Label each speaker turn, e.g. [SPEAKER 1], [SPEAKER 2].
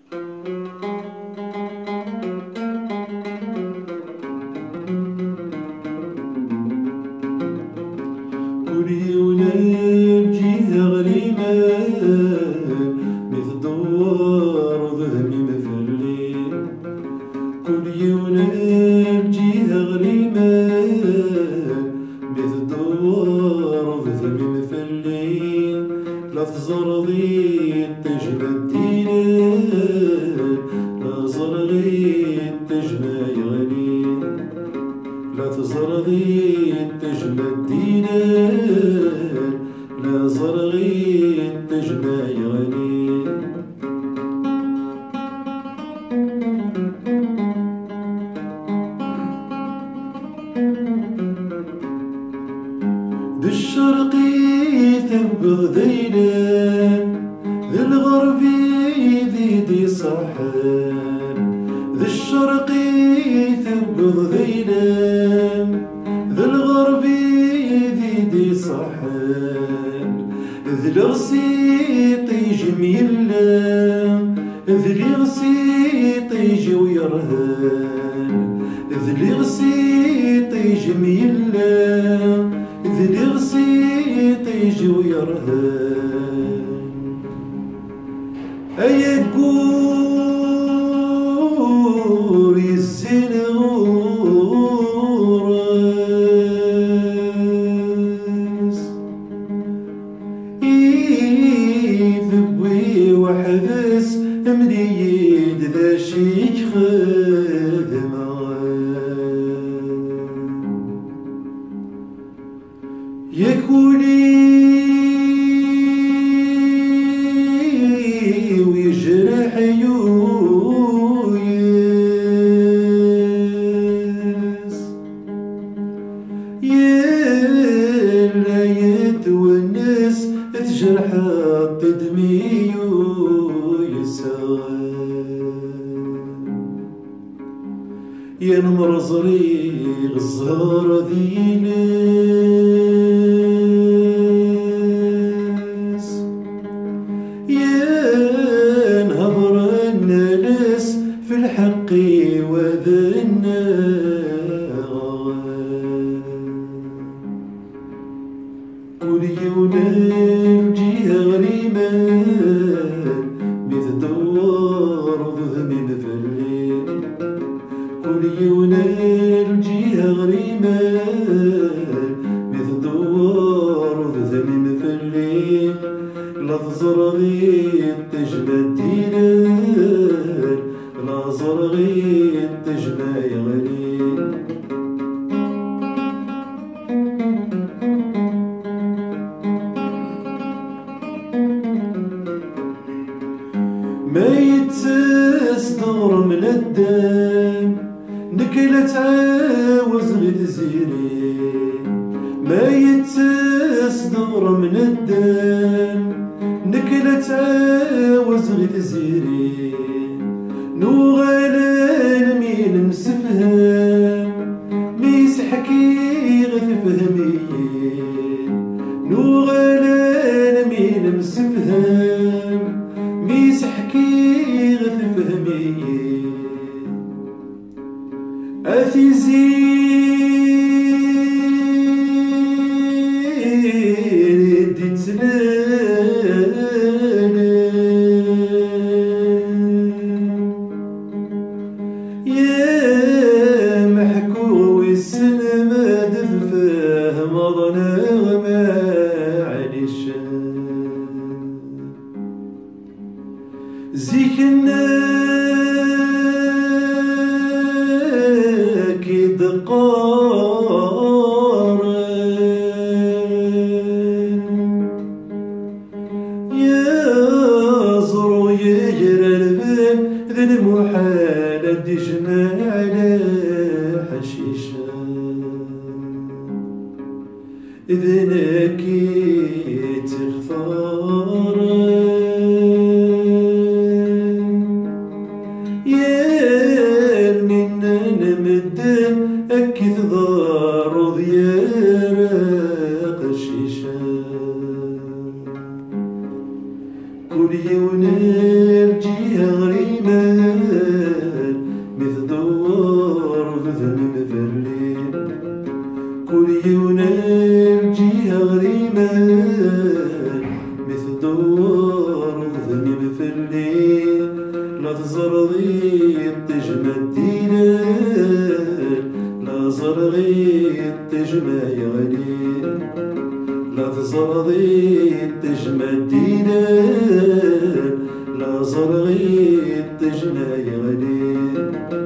[SPEAKER 1] كل ونجيها غريمة مثل دوار وذهبي مفلين. كل ونجيها غريمة مثل دوار وذهبي مفلين. لا تزرضي تجمد دينك، لا زرغي تجمع يغنين. لا تزرغي تجمد دينك، لا زرغي تجمع يغنين. ذي الشرقي تبغ ذيلك، ذي الغربي ذي صحن. ذي الشرقي تبغ ذيلك، ذي الغربي ذي صحن. ذي الغسيط يجي ميلا، ذي الغسيط يجي ويرهن. ذي الغسيط يجي ميلا، ذي الغسيط يجي ويرهن. أيا قور يزين غورس، يذبي وحبس مديد ذا شيك خدمة. يكوني ويجرح يويس، يلا يتونس تجرح التدمي ويسال. يا نمرزري الزهر ذيلس، يا نهضر الناس في الحق وذنا. كل يوم نجيها غريمة مثل دوار وذهبي مفلين. كل يوم نجيها غريمة مثل دوار وذهبي مفلين. لا تزرغي تجمد دينك، لا زرغي تجمع يغنين. ما يتصدر من الدم، نكلة عاوز غير زيرين. ما يتصدر من الدم، نكلة عاوز غير زيرين. نوغالا مين مسفهم، ميسحكي غير فهمين. نوغالا مين مسفهم، ميسحكي غير فهمين. أثي زين دي تسلالم، يا محكوي السلمة دفاه مضنا وما عليش. زيكنا كي دقارن، يا زرو يجرى البن ذي المحالة دجنا على حشيشة. إذنك تختارن، يا مننا نمدن أكي تضار ضيارة قشيشة. كل يوم نرجيها غريمة ونرجيها غريمة مثل دوار ذنب في الليل لا تزرغي تجمد دينار لا زرغي تجمع يغليل لا تزرغي تجمد دينار لا زرغي تجمع يغليل